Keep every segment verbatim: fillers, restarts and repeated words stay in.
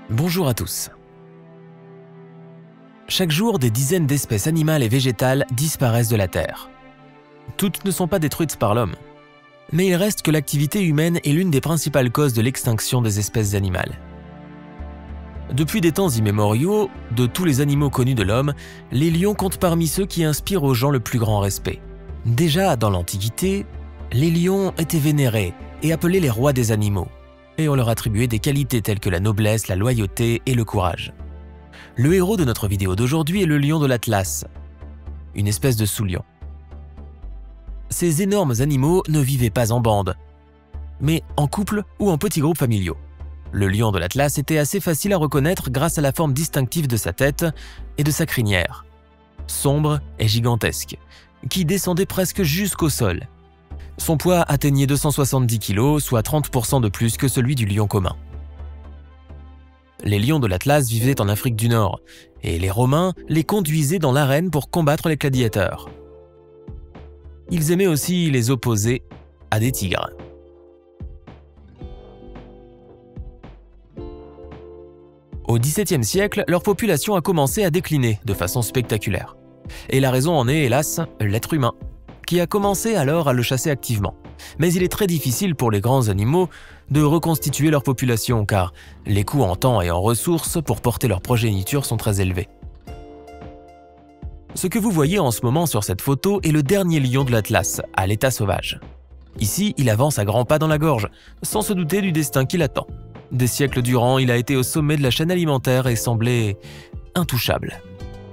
Bonjour à tous. Chaque jour, des dizaines d'espèces animales et végétales disparaissent de la Terre. Toutes ne sont pas détruites par l'homme. Mais il reste que l'activité humaine est l'une des principales causes de l'extinction des espèces animales. Depuis des temps immémoriaux, de tous les animaux connus de l'homme, les lions comptent parmi ceux qui inspirent aux gens le plus grand respect. Déjà dans l'Antiquité, les lions étaient vénérés et appelés les rois des animaux, et on leur attribuait des qualités telles que la noblesse, la loyauté et le courage. Le héros de notre vidéo d'aujourd'hui est le lion de l'Atlas, une espèce de sous-lion. Ces énormes animaux ne vivaient pas en bande, mais en couple ou en petits groupes familiaux. Le lion de l'Atlas était assez facile à reconnaître grâce à la forme distinctive de sa tête et de sa crinière, sombre et gigantesque, qui descendait presque jusqu'au sol. Son poids atteignait deux cent soixante-dix kilos, soit trente pour cent de plus que celui du lion commun. Les lions de l'Atlas vivaient en Afrique du Nord, et les Romains les conduisaient dans l'arène pour combattre les gladiateurs. Ils aimaient aussi les opposer à des tigres. Au dix-septième siècle, leur population a commencé à décliner de façon spectaculaire. Et la raison en est, hélas, l'être humain, qui a commencé alors à le chasser activement. Mais il est très difficile pour les grands animaux de reconstituer leur population car les coûts en temps et en ressources pour porter leur progéniture sont très élevés. Ce que vous voyez en ce moment sur cette photo est le dernier lion de l'Atlas, à l'état sauvage. Ici, il avance à grands pas dans la gorge, sans se douter du destin qui l'attend. Des siècles durant, il a été au sommet de la chaîne alimentaire et semblait intouchable.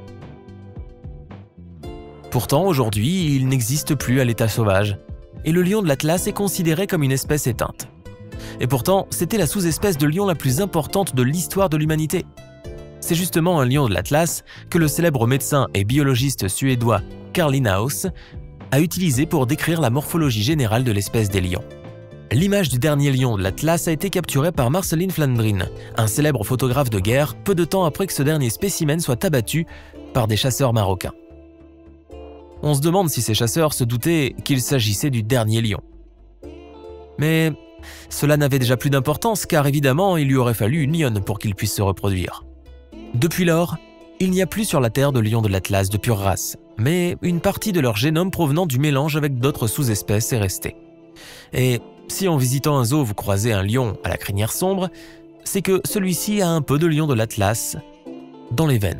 Pourtant, aujourd'hui, il n'existe plus à l'état sauvage, et le lion de l'Atlas est considéré comme une espèce éteinte. Et pourtant, c'était la sous-espèce de lion la plus importante de l'histoire de l'humanité. C'est justement un lion de l'Atlas que le célèbre médecin et biologiste suédois Carl Linnaeus a utilisé pour décrire la morphologie générale de l'espèce des lions. L'image du dernier lion de l'Atlas a été capturée par Marceline Flandrin, un célèbre photographe de guerre, peu de temps après que ce dernier spécimen soit abattu par des chasseurs marocains. On se demande si ces chasseurs se doutaient qu'il s'agissait du dernier lion. Mais cela n'avait déjà plus d'importance car évidemment il lui aurait fallu une lionne pour qu'il puisse se reproduire. Depuis lors, il n'y a plus sur la Terre de lions de l'Atlas de pure race, mais une partie de leur génome provenant du mélange avec d'autres sous-espèces est restée. Et si en visitant un zoo vous croisez un lion à la crinière sombre, c'est que celui-ci a un peu de lion de l'Atlas dans les veines.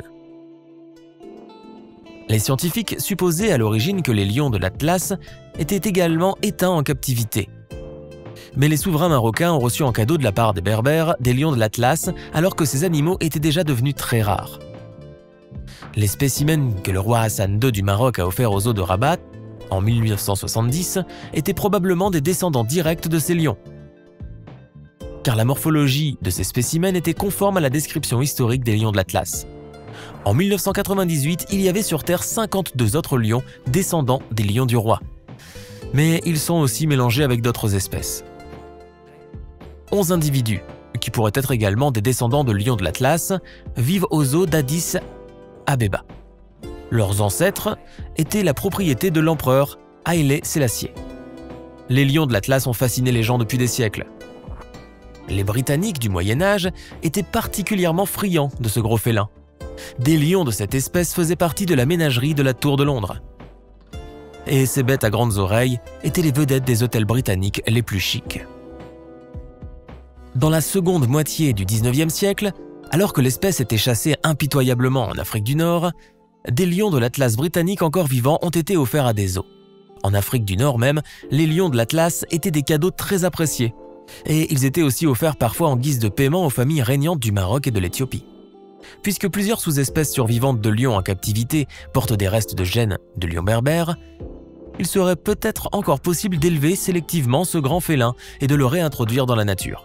Les scientifiques supposaient à l'origine que les lions de l'Atlas étaient également éteints en captivité. Mais les souverains marocains ont reçu en cadeau de la part des Berbères des lions de l'Atlas alors que ces animaux étaient déjà devenus très rares. Les spécimens que le roi Hassan deux du Maroc a offerts aux zoo de Rabat en mille neuf cent soixante-dix étaient probablement des descendants directs de ces lions. Car la morphologie de ces spécimens était conforme à la description historique des lions de l'Atlas. En mille neuf cent quatre-vingt-dix-huit, il y avait sur Terre cinquante-deux autres lions descendants des lions du roi. Mais ils sont aussi mélangés avec d'autres espèces. onze individus, qui pourraient être également des descendants de lions de l'Atlas, vivent au zoo d'Addis Abeba. Leurs ancêtres étaient la propriété de l'empereur Haïlé Sélassié. Les lions de l'Atlas ont fasciné les gens depuis des siècles. Les Britanniques du Moyen-Âge étaient particulièrement friands de ce gros félin. Des lions de cette espèce faisaient partie de la ménagerie de la Tour de Londres. Et ces bêtes à grandes oreilles étaient les vedettes des hôtels britanniques les plus chics. Dans la seconde moitié du dix-neuvième siècle, alors que l'espèce était chassée impitoyablement en Afrique du Nord, des lions de l'Atlas britannique encore vivants ont été offerts à des zoos. En Afrique du Nord même, les lions de l'Atlas étaient des cadeaux très appréciés. Et ils étaient aussi offerts parfois en guise de paiement aux familles régnantes du Maroc et de l'Éthiopie. Puisque plusieurs sous-espèces survivantes de lions en captivité portent des restes de gènes de lions berbères, il serait peut-être encore possible d'élever sélectivement ce grand félin et de le réintroduire dans la nature.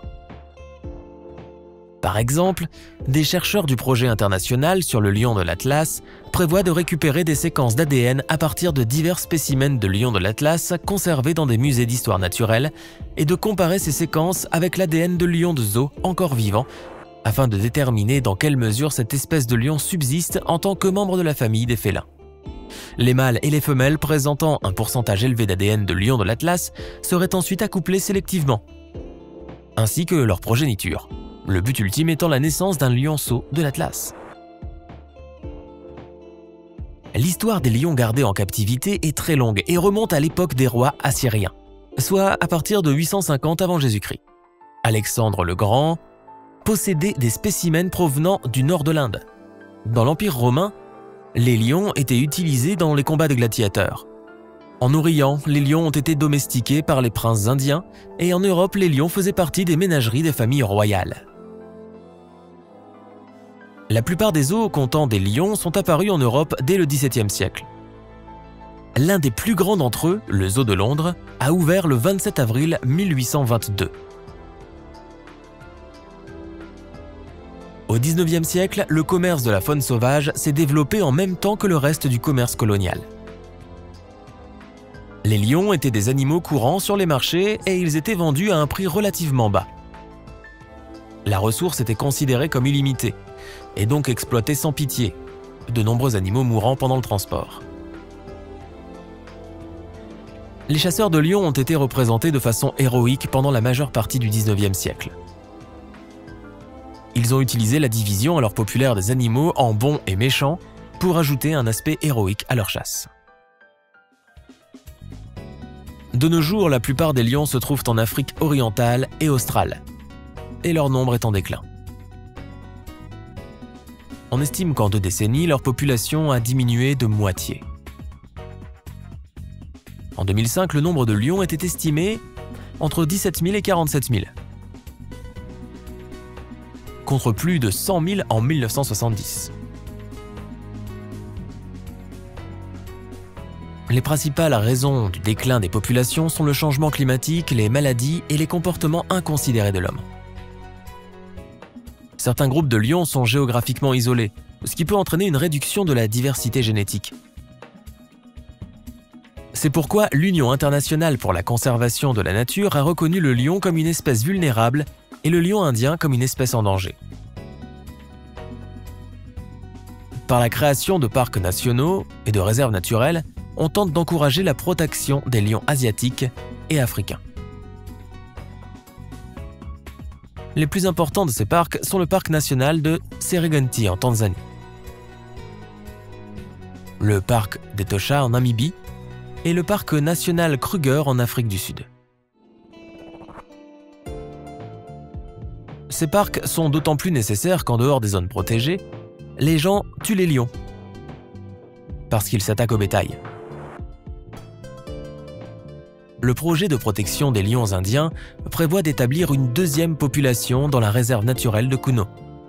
Par exemple, des chercheurs du projet international sur le lion de l'Atlas prévoient de récupérer des séquences d'A D N à partir de divers spécimens de lions de l'Atlas conservés dans des musées d'histoire naturelle et de comparer ces séquences avec l'A D N de lions de zoo encore vivants afin de déterminer dans quelle mesure cette espèce de lion subsiste en tant que membre de la famille des félins. Les mâles et les femelles présentant un pourcentage élevé d'A D N de lion de l'Atlas seraient ensuite accouplés sélectivement, ainsi que leur progéniture. le but ultime étant la naissance d'un lionceau de l'Atlas. L'histoire des lions gardés en captivité est très longue et remonte à l'époque des rois assyriens, soit à partir de huit cent cinquante avant Jésus-Christ. Alexandre le Grand possédait des spécimens provenant du nord de l'Inde. Dans l'Empire romain, les lions étaient utilisés dans les combats de gladiateurs. En Orient, les lions ont été domestiqués par les princes indiens et en Europe, les lions faisaient partie des ménageries des familles royales. La plupart des zoos comptant des lions sont apparus en Europe dès le dix-septième siècle. L'un des plus grands d'entre eux, le zoo de Londres, a ouvert le vingt-sept avril mille huit cent vingt-deux. Au dix-neuvième siècle, le commerce de la faune sauvage s'est développé en même temps que le reste du commerce colonial. Les lions étaient des animaux courants sur les marchés et ils étaient vendus à un prix relativement bas. La ressource était considérée comme illimitée et donc exploitée sans pitié, de nombreux animaux mourant pendant le transport. Les chasseurs de lions ont été représentés de façon héroïque pendant la majeure partie du dix-neuvième siècle. Ils ont utilisé la division alors populaire des animaux en bons et méchants pour ajouter un aspect héroïque à leur chasse. De nos jours, la plupart des lions se trouvent en Afrique orientale et australe, et leur nombre est en déclin. On estime qu'en deux décennies, leur population a diminué de moitié. En deux mille cinq, le nombre de lions était estimé entre dix-sept mille et quarante-sept mille, contre plus de cent mille en mille neuf cent soixante-dix. Les principales raisons du déclin des populations sont le changement climatique, les maladies et les comportements inconsidérés de l'homme. Certains groupes de lions sont géographiquement isolés, ce qui peut entraîner une réduction de la diversité génétique. C'est pourquoi l'Union internationale pour la conservation de la nature a reconnu le lion comme une espèce vulnérable et le lion indien comme une espèce en danger. Par la création de parcs nationaux et de réserves naturelles, on tente d'encourager la protection des lions asiatiques et africains. Les plus importants de ces parcs sont le parc national de Serengeti en Tanzanie, le parc d'Etosha en Namibie et le parc national Kruger en Afrique du Sud. Ces parcs sont d'autant plus nécessaires qu'en dehors des zones protégées, les gens tuent les lions parce qu'ils s'attaquent au bétail. Le projet de protection des lions indiens prévoit d'établir une deuxième population dans la réserve naturelle de Kuno,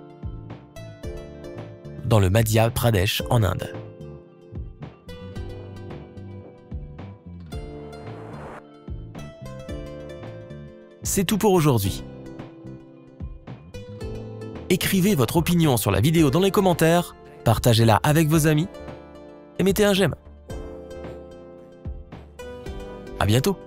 dans le Madhya Pradesh en Inde. C'est tout pour aujourd'hui. Écrivez votre opinion sur la vidéo dans les commentaires, partagez-la avec vos amis et mettez un j'aime. À bientôt.